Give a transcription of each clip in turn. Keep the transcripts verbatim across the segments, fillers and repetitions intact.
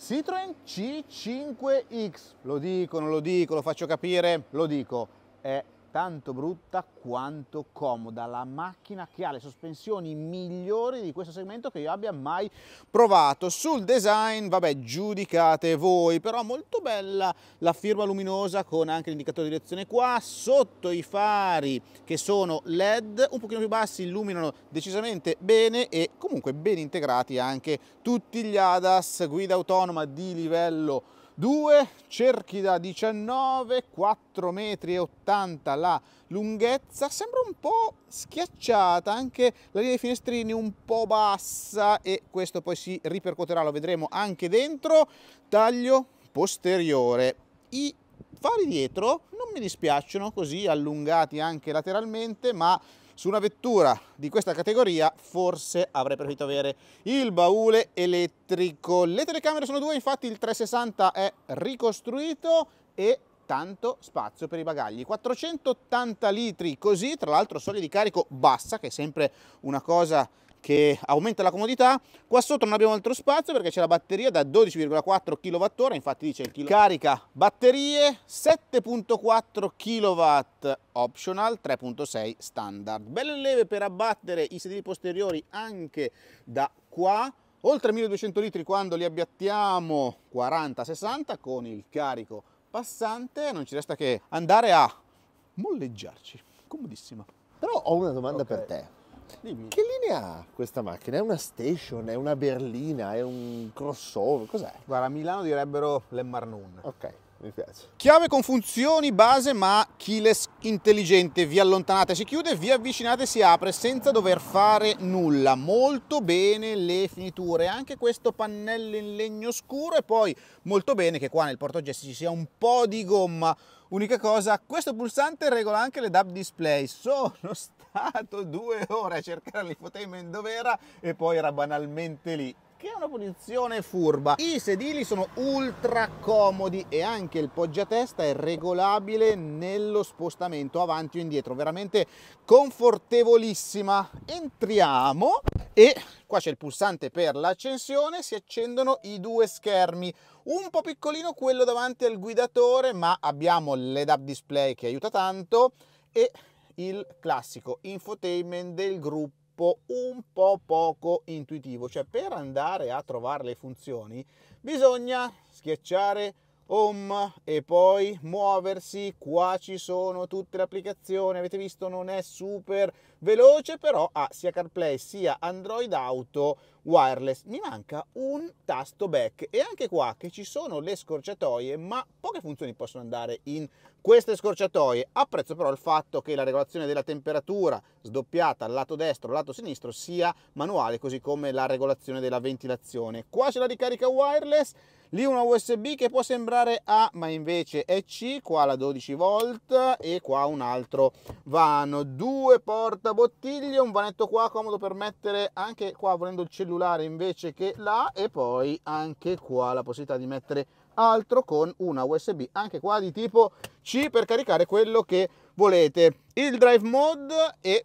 Citroen C cinque X, lo dico, non lo dico, lo faccio capire, lo dico, è tanto brutta quanto comoda, la macchina che ha le sospensioni migliori di questo segmento che io abbia mai provato. Sul design, vabbè, giudicate voi, però molto bella la firma luminosa con anche l'indicatore di direzione qua, sotto i fari che sono L E D, un pochino più bassi, illuminano decisamente bene e comunque ben integrati anche tutti gli A D A S, guida autonoma di livello due, cerchi da diciannove, quattro metri e ottanta la lunghezza, sembra un po' schiacciata, anche la linea dei finestrini un po' bassa e questo poi si ripercuoterà, lo vedremo anche dentro. Taglio posteriore, i fari dietro non mi dispiacciono, così allungati anche lateralmente, ma su una vettura di questa categoria forse avrei preferito avere il baule elettrico. Le telecamere sono due, infatti il trecentosessanta è ricostruito e tanto spazio per i bagagli. quattrocentottanta litri così, tra l'altro soglia di carico bassa, che è sempre una cosa che aumenta la comodità. Qua sotto non abbiamo altro spazio perché c'è la batteria da dodici virgola quattro chilowattora, infatti dice il chilo. Carica batterie, sette virgola quattro chilowatt optional, tre virgola sei standard. Belle leve per abbattere i sedili posteriori anche da qua, oltre milleduecento litri quando li abbattiamo, quaranta sessanta con il carico passante. Non ci resta che andare a molleggiarci, comodissima. Però ho una domanda Okay. per te. Dimmi. Che linea ha questa macchina? È una station, è una berlina, è un crossover, cos'è? Guarda, a Milano direbbero l'Emmarnun. Ok, mi piace. Chiave con funzioni base ma keyless intelligente, vi allontanate si chiude, vi avvicinate si apre senza dover fare nulla. Molto bene le finiture, anche questo pannello in legno scuro e poi molto bene che qua nel portaoggetti ci sia un po' di gomma. Unica cosa, questo pulsante regola anche le D A B display. Sono stato due ore a cercare l'infotainment dove era e poi era banalmente lì, che è una posizione furba. I sedili sono ultra comodi e anche il poggiatesta è regolabile nello spostamento avanti o indietro, veramente confortevolissima. Entriamo e qua c'è il pulsante per l'accensione, si accendono i due schermi, un po' piccolino quello davanti al guidatore, ma abbiamo l'E D A B display che aiuta tanto e il classico infotainment del gruppo un po' poco intuitivo, cioè per andare a trovare le funzioni bisogna schiacciare home e poi muoversi. Qua ci sono tutte le applicazioni, avete visto non è super veloce, però ha sia CarPlay sia Android Auto wireless. Mi manca un tasto back e anche qua che ci sono le scorciatoie, ma poche funzioni possono andare in queste scorciatoie. Apprezzo però il fatto che la regolazione della temperatura sdoppiata al lato destro e al lato sinistro sia manuale, così come la regolazione della ventilazione. Qua c'è la ricarica wireless, lì una U S B che può sembrare A ma invece è C, qua la dodici volt e qua un altro vano, due portabottiglie, un vanetto qua comodo per mettere anche qua volendo il cellulare invece che là e poi anche qua la possibilità di mettere altro con una U S B anche qua di tipo C per caricare quello che volete. Il drive mode e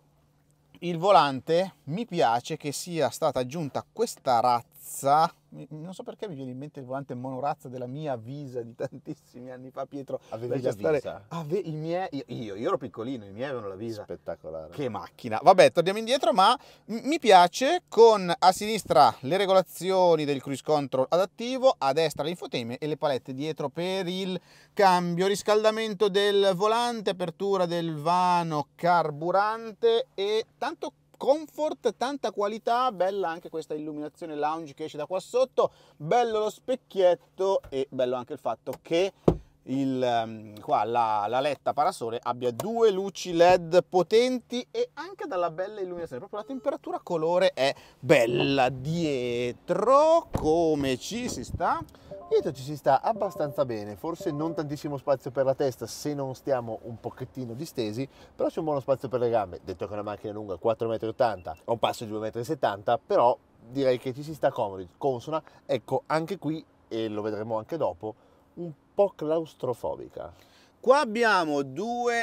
il volante, mi piace che sia stata aggiunta questa razza, non so perché mi viene in mente il volante monorazza della mia Visa di tantissimi anni fa. Pietro, Avevi lascia la stare- Visa? Ave- i miei, io, io, io ero piccolino, i miei avevano la Visa. Spettacolare. Che macchina. Vabbè, torniamo indietro, ma m- mi piace con a sinistra le regolazioni del cruise control adattivo, a destra l'infotainment e le palette dietro per il cambio, riscaldamento del volante, apertura del vano carburante e tanto comfort, tanta qualità. Bella anche questa illuminazione lounge che esce da qua sotto, bello lo specchietto e bello anche il fatto che il, um, qua la, la letta parasole abbia due luci L E D potenti e anche dalla bella illuminazione, proprio la temperatura colore è bella. Dietro come ci si sta? Dietro ci si sta abbastanza bene, forse non tantissimo spazio per la testa se non stiamo un pochettino distesi, però c'è un buono spazio per le gambe, detto che è una macchina lunga quattro virgola ottanta metri, ha un passo di due virgola settanta metri, però direi che ci si sta comodi, consona. Ecco, anche qui, e lo vedremo anche dopo, un po' claustrofobica. Qua abbiamo due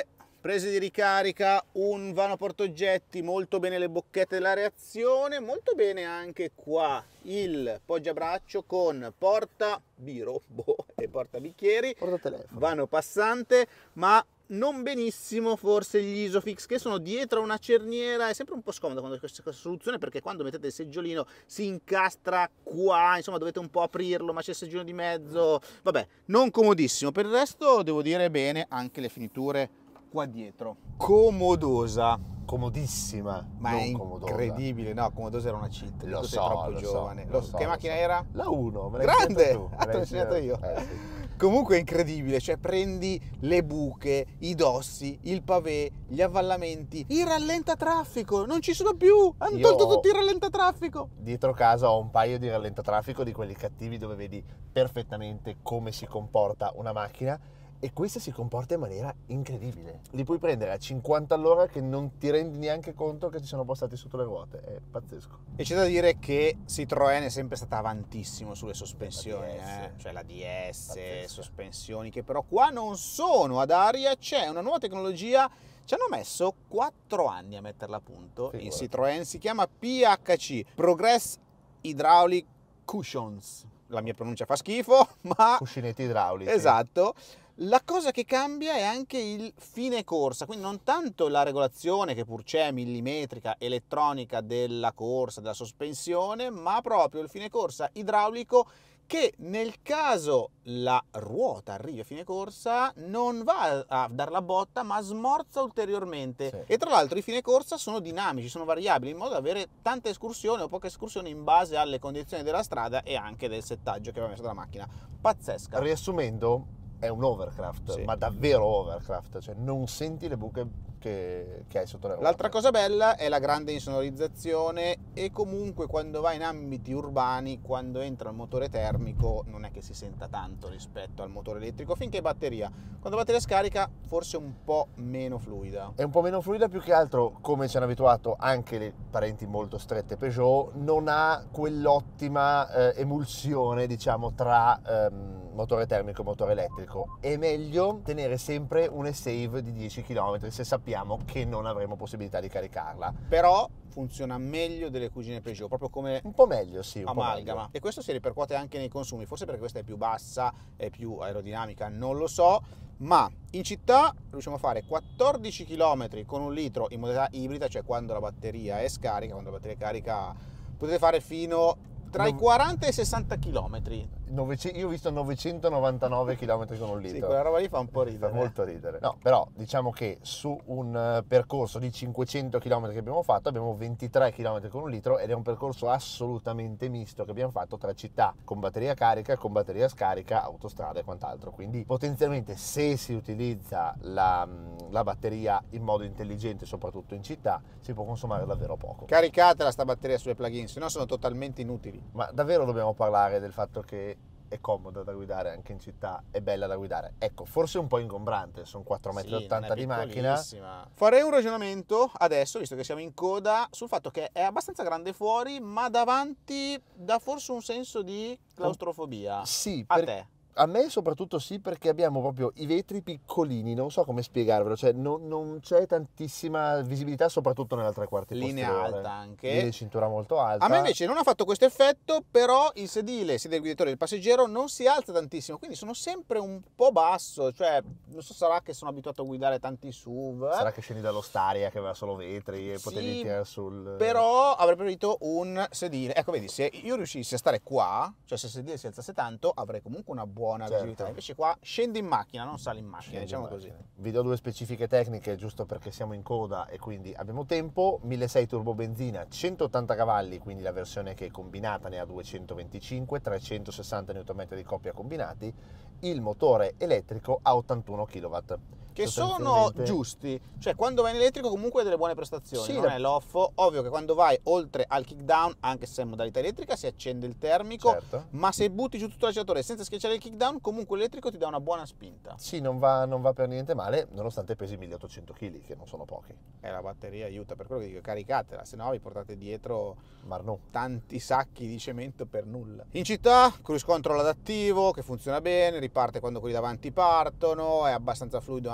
prese di ricarica, un vano portaoggetti, molto bene le bocchette della reazione, molto bene anche qua il poggiabraccio con porta biro boh, e porta bicchieri, Porta telefono. vano passante, ma non benissimo forse gli Isofix che sono dietro a una cerniera. È sempre un po' scomoda quando questa, questa soluzione, perché quando mettete il seggiolino si incastra qua, insomma dovete un po' aprirlo, ma c'è il seggiolino di mezzo, vabbè, non comodissimo. Per il resto devo dire bene anche le finiture qua dietro, comodosa, Comodissima, ma non è comodosa. incredibile. No, comodosa era una cheat, Lo tu sei so, troppo lo so, giovane. lo Lo- so, che lo macchina so. era? La uno, me l'hai Grande! insegnato tu, me Ah, te l'hai l'ho insegnato io. insegnato- eh, sì. Comunque è incredibile, cioè prendi le buche, i dossi, il pavé, gli avvallamenti, il rallentatraffico, non ci sono più, hanno Io tolto ho- tutti il rallentatraffico. Dietro casa ho un paio di rallentatraffico di quelli cattivi dove vedi perfettamente come si comporta una macchina, e questa si comporta in maniera incredibile. Li puoi prendere a cinquanta all'ora che non ti rendi neanche conto che ti sono passati sotto le ruote, è pazzesco. E c'è da dire che Citroën è sempre stata avantissimo sulle sospensioni, La D S. eh? Cioè la D S, Pazzesca. sospensioni che però qua non sono ad aria, c'è una nuova tecnologia. Ci hanno messo quattro anni a metterla a punto. Figurati. In Citroën si chiama P H C, Progress Hydraulic Cushions. La mia pronuncia fa schifo, ma Cuscinetti idraulici. esatto. La cosa che cambia è anche il fine corsa, quindi non tanto la regolazione, che pur c'è, millimetrica, elettronica della corsa, della sospensione, ma proprio il fine corsa idraulico, che nel caso la ruota arrivi a fine corsa non va a dar la botta, ma smorza ulteriormente. Sì. E tra l'altro i fine corsa sono dinamici, sono variabili, in modo da avere tante escursioni o poche escursioni in base alle condizioni della strada e anche del settaggio che aveva messo dalla macchina. Pazzesca. Riassumendo, è un overcraft, Sì. ma davvero overcraft, cioè non senti le buche che, che hai sotto le ruote. L'altra cosa bella è la grande insonorizzazione, e comunque quando vai in ambiti urbani, quando entra il motore termico non è che si senta tanto rispetto al motore elettrico, finché è batteria. Quando la batteria scarica forse è un po' meno fluida. È un po' meno fluida, più che altro, come ci hanno abituato anche le parenti molto strette Peugeot, non ha quell'ottima eh, emulsione, diciamo, tra ehm, motore termico e motore elettrico. È meglio tenere sempre un save di dieci chilometri se sappiamo che non avremo possibilità di caricarla. Però funziona meglio delle cugine Peugeot, proprio come Un po' meglio, sì, un amalgama, po' meglio. e questo si ripercuote anche nei consumi, forse perché questa è più bassa, è più aerodinamica, non lo so, ma in città riusciamo a fare quattordici chilometri con un litro in modalità ibrida, cioè quando la batteria è scarica, quando la batteria è carica potete fare fino tra i Non- quaranta e i sessanta chilometri. novecento Io ho visto novecentonovantanove chilometri con un litro. Sì, quella roba lì fa un po' Fa ridere. molto ridere. No, però diciamo che su un eh, percorso di cinquecento chilometri che abbiamo fatto abbiamo ventitré chilometri con un litro, ed è un percorso assolutamente misto che abbiamo fatto tra città, con batteria carica, con batteria scarica, autostrada e quant'altro. Quindi potenzialmente, se si utilizza la, la batteria in modo intelligente, soprattutto in città, si può consumare davvero poco. Caricatela sta batteria sulle plug-in, se no sono totalmente inutili. Ma davvero dobbiamo parlare del fatto che è comoda da guidare anche in città, è bella da guidare. Ecco, forse un po' ingombrante, sono quattro virgola ottanta Sì, metri non è di macchina. piccolissima. Farei un ragionamento adesso, visto che siamo in coda, sul fatto che è abbastanza grande fuori, ma davanti dà forse un senso di claustrofobia. Sì, A per- te? a me soprattutto sì, perché abbiamo proprio i vetri piccolini, non so come spiegarvelo, cioè non, non c'è tantissima visibilità, soprattutto nella tre quarti Linea posteriore. alta anche. Linea di cintura molto alta. A me invece non ha fatto questo effetto, però il sedile sia del guidatore che del passeggero non si alza tantissimo, quindi sono sempre un po' basso, cioè non so, sarà che sono abituato a guidare tanti S U V, eh? Sarà che scendi dallo Staria che aveva solo vetri e Sì, potevi tirare sul... però avrei preferito un sedile. Ecco, vedi, se io riuscissi a stare qua, cioè se il sedile si alzasse tanto, avrei comunque una buona Certo. visibilità. Invece qua scendi in macchina, non sali in macchina, Scendi diciamo in così. macchina. Vi do due specifiche tecniche, giusto perché siamo in coda e quindi abbiamo tempo. milleseicento turbo benzina, centottanta cavalli, quindi la versione che è combinata ne ha duecentoventicinque, trecentosessanta newton metri di coppia combinati. Il motore elettrico ha ottantuno chilowatt. Che sono Sostanzialmente- giusti, cioè quando vai in elettrico comunque hai delle buone prestazioni, Sì, non la- è l'offo. Ovvio che quando vai oltre al kickdown, anche se è in modalità elettrica, si accende il termico, Certo. ma se butti giù tutto l'acceleratore senza schiacciare il kickdown, comunque l'elettrico ti dà una buona spinta. Sì, non va, non va per niente male, nonostante pesi milleottocento chili, che non sono pochi. E la batteria aiuta, per quello che dico, caricatela, se no vi portate dietro Marno. tanti sacchi di cemento per nulla. In città, cruise control adattivo che funziona bene, riparte quando quelli davanti partono, è abbastanza fluido anche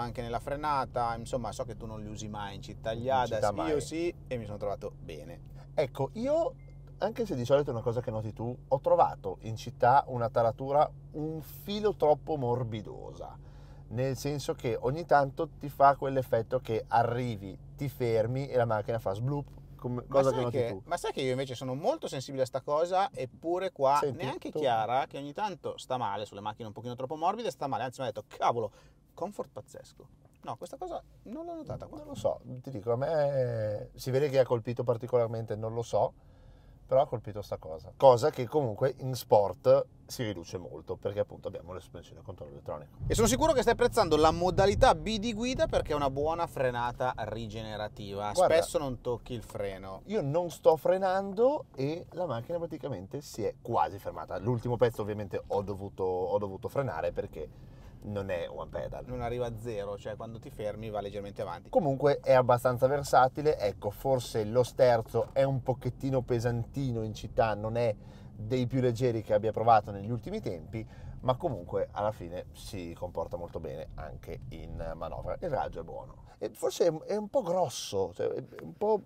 anche nella frenata, insomma so che tu non li usi mai in città gli A D A S, io sì, e mi sono trovato bene. Ecco, io, anche se di solito è una cosa che noti tu, ho trovato in città una taratura un filo troppo morbidosa, nel senso che ogni tanto ti fa quell'effetto che arrivi, ti fermi e la macchina fa sbloop, come, cosa che noti che, tu. ma sai che io invece sono molto sensibile a sta cosa, eppure qua Senti, neanche tu- Chiara, che ogni tanto sta male sulle macchine un pochino troppo morbide, sta male, anzi mi ha detto cavolo, comfort pazzesco. No, questa cosa non l'ho notata qua. Non lo so, ti dico, a me si vede che ha colpito particolarmente, non lo so, però ha colpito sta cosa. Cosa che comunque in sport si riduce molto, perché appunto abbiamo le sospensioni a controllo elettronico. E sono sicuro che stai apprezzando la modalità B di guida perché è una buona frenata rigenerativa. Guarda, Spesso non tocchi il freno. Io non sto frenando e la macchina praticamente si è quasi fermata. L'ultimo pezzo ovviamente ho dovuto, ho dovuto frenare perché non è one pedal. Non arriva a zero, cioè quando ti fermi va leggermente avanti. Comunque è abbastanza versatile, ecco, forse lo sterzo è un pochettino pesantino in città, non è dei più leggeri che abbia provato negli ultimi tempi, ma comunque alla fine si comporta molto bene anche in manovra. Il raggio è buono. E forse è un po' grosso, cioè è un po'...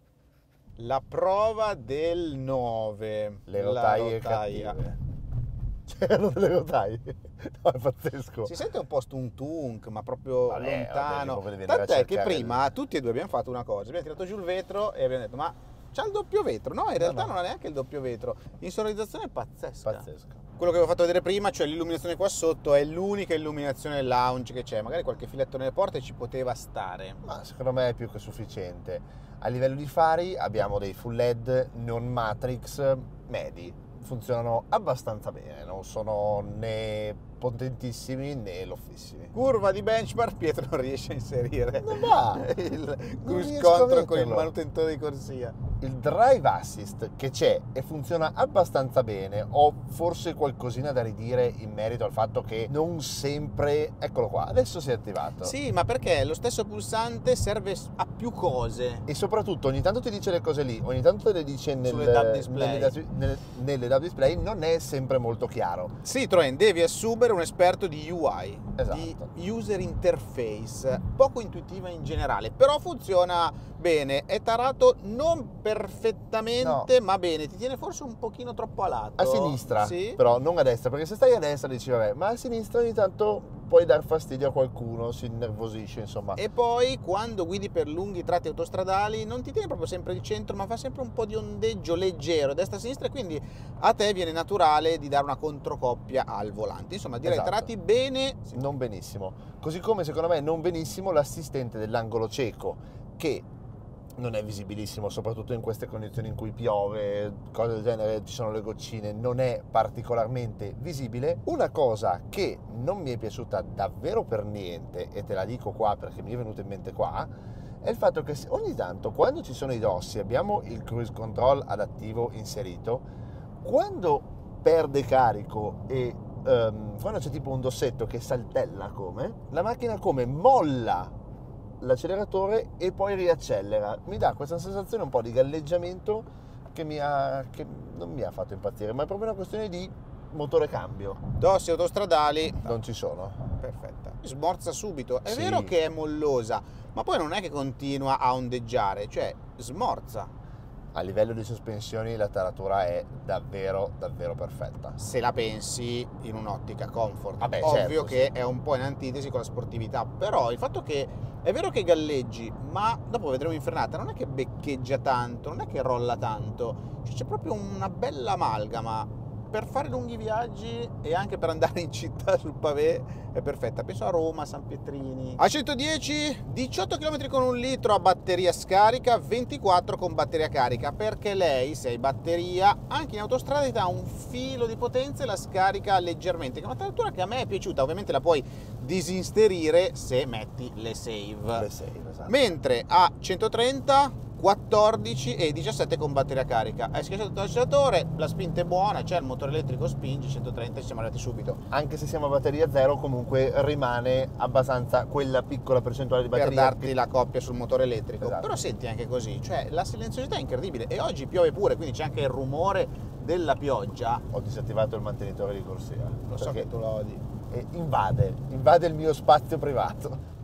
La prova del nove. Le La rotaie rotaia. cattive. C'erano delle rotaie. No, è pazzesco. Si sente un po' stunk, ma proprio Vabbè, lontano. vabbè, devi venire a Tant'è che cercare prima tutti e due abbiamo fatto una cosa. Abbiamo tirato giù il vetro e abbiamo detto, ma c'ha il doppio vetro? No, in realtà no. non ha neanche il doppio vetro. L'insonorizzazione è pazzesca. Pazzesco. Quello che avevo fatto vedere prima, cioè l'illuminazione qua sotto, è l'unica illuminazione lounge che c'è. Magari qualche filetto nelle porte ci poteva stare. Ma secondo me è più che sufficiente. A livello di fari abbiamo dei full L E D non matrix medi. Funzionano abbastanza bene, non sono né potentissimi né loffissimi. Curva di benchmark, Pietro non riesce a inserire Non va! il cruise riesco a control con il metterlo. manutentore di corsia. Il drive assist che c'è e funziona abbastanza bene, ho forse qualcosina da ridire in merito al fatto che non sempre... Eccolo qua, adesso si è attivato. Sì, ma perché lo stesso pulsante serve a più cose. E soprattutto ogni tanto ti dice le cose lì, ogni tanto te le dice nel, Sulle D A B display. nelle, nelle, nelle D A B display, non è sempre molto chiaro. Citroen, devi assumere un esperto di U I, Esatto. di user interface, poco intuitiva in generale, però funziona bene, è tarato non perfettamente, No. ma bene, ti tiene forse un pochino troppo a lato. A sinistra, Sì. però non a destra, perché se stai a destra dici vabbè, ma a sinistra ogni tanto puoi dar fastidio a qualcuno, si innervosisce, insomma. E poi quando guidi per lunghi tratti autostradali non ti tiene proprio sempre il centro, ma fa sempre un po' di ondeggio leggero destra-sinistra, e quindi a te viene naturale di dare una controcoppia al volante. Insomma, direi Esatto. tarati bene. Non benissimo. Così come secondo me non benissimo l'assistente dell'angolo cieco, che non è visibilissimo, soprattutto in queste condizioni in cui piove, cose del genere, ci sono le goccine, non è particolarmente visibile. Una cosa che non mi è piaciuta davvero per niente, e te la dico qua perché mi è venuta in mente qua, è il fatto che ogni tanto quando ci sono i dossi, abbiamo il cruise control adattivo inserito, quando perde carico e um, quando c'è tipo un dossetto che saltella come, la macchina come molla l'acceleratore e poi riaccelera. Mi dà questa sensazione un po' di galleggiamento che, mi ha, che non mi ha fatto impazzire, ma è proprio una questione di motore cambio. Dossi autostradali. Non ci sono. Perfetta. Smorza subito. È Sì. vero che è mollosa, ma poi non è che continua a ondeggiare, cioè smorza. A livello di sospensioni la taratura è davvero davvero perfetta. Se la pensi in un'ottica comfort. Vabbè, Ovvio certo, che sì. è un po' in antitesi con la sportività, però il fatto che è vero che galleggi, ma dopo vedremo in frenata, non è che beccheggia tanto, non è che rolla tanto, cioè, c'è proprio una bella amalgama. Per fare lunghi viaggi e anche per andare in città sul pavé è perfetta. Penso a Roma, San Pietrini. A centodieci, diciotto chilometri con un litro a batteria scarica, ventiquattro con batteria carica, perché lei, se hai batteria, anche in autostrada ti dà un filo di potenza e la scarica leggermente, che è una taratura che a me è piaciuta. Ovviamente la puoi disinserire se metti le save. Le save, esatto. Mentre a centotrenta, quattordici e diciassette con batteria carica. Hai schiacciato l'acceleratore, la spinta è buona, c'è il motore elettrico, spingi, centotrenta e siamo arrivati subito. Anche se siamo a batteria zero, comunque rimane abbastanza quella piccola percentuale di Per batteria. darti la coppia sul motore elettrico. Esatto. Però senti anche così, cioè la silenziosità è incredibile. E oggi piove pure, quindi c'è anche il rumore della pioggia. Ho disattivato il mantenitore di corsia. Lo so perché che tu lo odi. eh, invade, invade il mio spazio privato.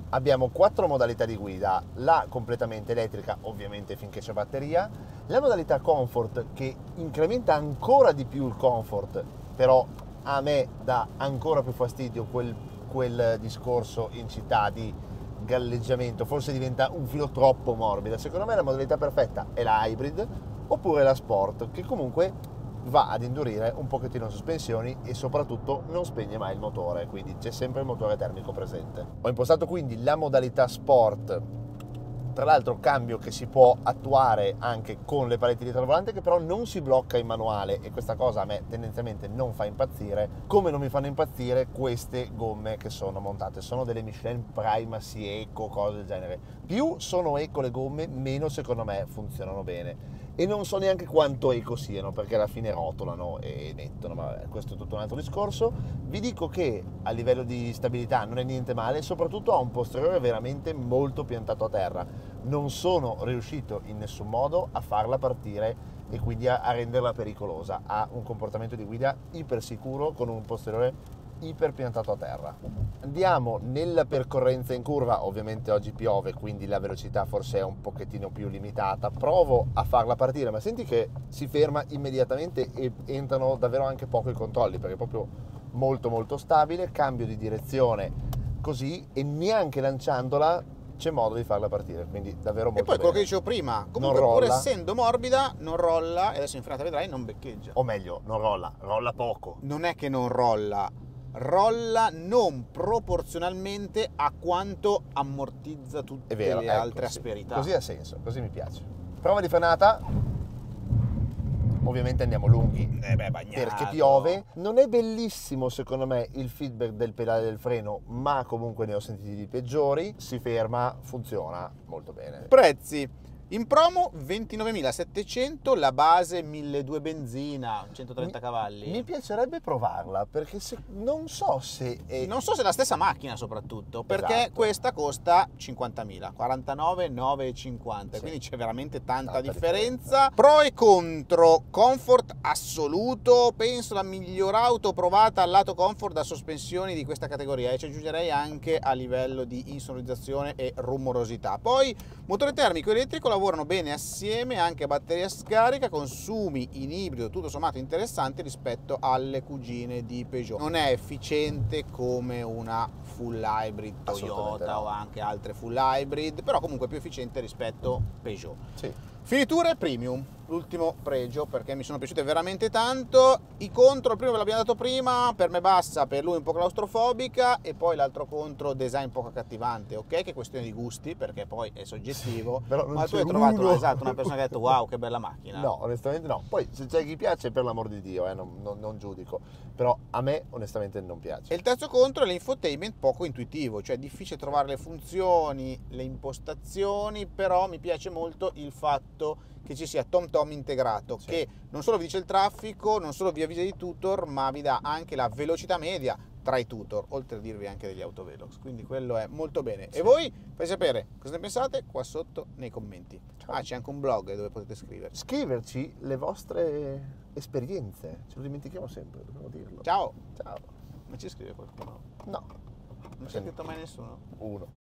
Abbiamo quattro modalità di guida, la completamente elettrica, ovviamente finché c'è batteria, la modalità comfort che incrementa ancora di più il comfort, però a me dà ancora più fastidio quel, quel discorso in città di galleggiamento, forse diventa un filo troppo morbida. Secondo me la modalità perfetta è la hybrid oppure la sport, che comunque va ad indurire un pochettino le sospensioni e soprattutto non spegne mai il motore, quindi c'è sempre il motore termico presente. Ho impostato quindi la modalità sport, tra l'altro cambio che si può attuare anche con le palette dietro al volante, che però non si blocca in manuale, e questa cosa a me tendenzialmente non fa impazzire, come non mi fanno impazzire queste gomme che sono montate. Sono delle Michelin Primacy Eco, cose del genere. Più sono eco le gomme, meno secondo me funzionano bene. E non so neanche quanto eco siano, perché alla fine rotolano e mettono, ma vabbè, questo è tutto un altro discorso. Vi dico che a livello di stabilità non è niente male, soprattutto ha un posteriore veramente molto piantato a terra. Non sono riuscito in nessun modo a farla partire e quindi a, a renderla pericolosa. Ha un comportamento di guida iper sicuro con un posteriore iper piantato a terra. Andiamo nella percorrenza in curva, ovviamente oggi piove, quindi la velocità forse è un pochettino più limitata. Provo a farla partire, ma senti che si ferma immediatamente e entrano davvero anche poco i controlli, perché è proprio molto molto stabile. Cambio di direzione così e neanche lanciandola c'è modo di farla partire, quindi davvero molto E poi bene. quello che dicevo prima, comunque pur essendo morbida non rolla, e adesso in frenata vedrai, non beccheggia. O meglio, non rolla, rolla poco. Non è che non rolla, rolla non proporzionalmente a quanto ammortizza tutte È vero, le ecco, altre sì. asperità. Così ha senso, così mi piace. Prova di frenata. Ovviamente andiamo lunghi Eh beh, bagnato. perché piove. Non è bellissimo secondo me il feedback del pedale del freno, ma comunque ne ho sentiti di peggiori. Si ferma, funziona molto bene. Prezzi. In promo ventinovemilasettecento, la base milleduecento benzina, centotrenta Mi- cavalli. Mi piacerebbe provarla perché se, non so se è... Non so se è la stessa macchina soprattutto, perché Esatto. questa costa cinquantamila, quarantanove,novecentocinquanta, Sì. quindi c'è veramente tanta, Tanta differenza. Pro e contro, comfort assoluto, penso la miglior auto provata al lato comfort da sospensioni di questa categoria, e ci aggiungerei anche a livello di insonorizzazione e rumorosità. Poi motore termico e elettrico lavorano bene assieme, anche a batteria scarica, consumi in ibrido tutto sommato interessanti rispetto alle cugine di Peugeot. Non è efficiente come una full hybrid Assolutamente Toyota no. o anche altre full hybrid, però comunque più efficiente rispetto Peugeot. Sì. Finiture premium, l'ultimo pregio, perché mi sono piaciute veramente tanto. I contro, il primo ve l'abbiamo dato prima, per me bassa, per lui un po' claustrofobica, e poi l'altro contro, design poco accattivante, ok, che è questione di gusti, perché poi è soggettivo, Però non ma tu c'è hai trovato uno. una, esatto, una persona che ha detto wow, che bella macchina. No, onestamente no. Poi se c'è chi piace, per l'amor di Dio, eh, non, non- non giudico. Però a me onestamente non piace. E il terzo contro è l'infotainment poco intuitivo, cioè è difficile trovare le funzioni, le impostazioni, però mi piace molto il fatto che ci sia TomTom integrato, Sì. che non solo vi dice il traffico, non solo vi avvisa di tutor, ma vi dà anche la velocità media tra i tutor, oltre a dirvi anche degli autovelox, quindi quello è molto bene. Sì. E voi fate sapere cosa ne pensate qua sotto nei commenti. Ciao. Ah, c'è anche un blog dove potete scrivere. Scriverci le vostre esperienze, ce lo dimentichiamo sempre, dobbiamo dirlo. Ciao! Ciao. Ma ci scrive qualcuno? No, Non c'è scritto mai nessuno? uno.